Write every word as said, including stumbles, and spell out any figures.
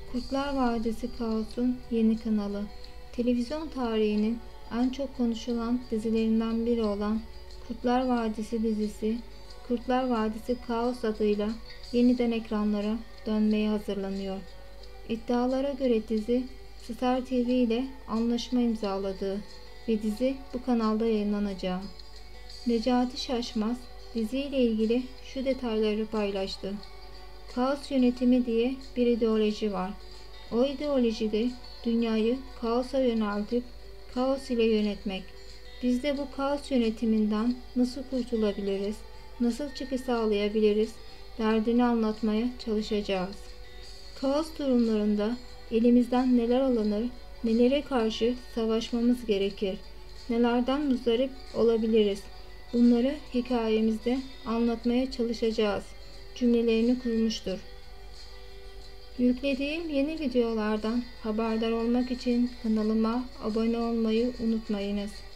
Kurtlar Vadisi Kaos'un yeni kanalı. Televizyon tarihinin en çok konuşulan dizilerinden biri olan Kurtlar Vadisi dizisi, Kurtlar Vadisi Kaos adıyla yeniden ekranlara dönmeye hazırlanıyor. İddialara göre dizi, Star T V ile anlaşma imzaladığı ve dizi bu kanalda yayınlanacağı. Necati Şaşmaz diziyle ilgili şu detayları paylaştı. Kaos yönetimi diye bir ideoloji var. O ideolojide dünyayı kaosa yöneltip kaos ile yönetmek. Biz de bu kaos yönetiminden nasıl kurtulabiliriz, nasıl çıkış sağlayabiliriz derdini anlatmaya çalışacağız. Kaos durumlarında elimizden neler alınır, nelere karşı savaşmamız gerekir, nelerden muzdarip olabiliriz. Bunları hikayemizde anlatmaya çalışacağız cümlelerini kurmuştur. Yüklediğim yeni videolardan haberdar olmak için kanalıma abone olmayı unutmayınız.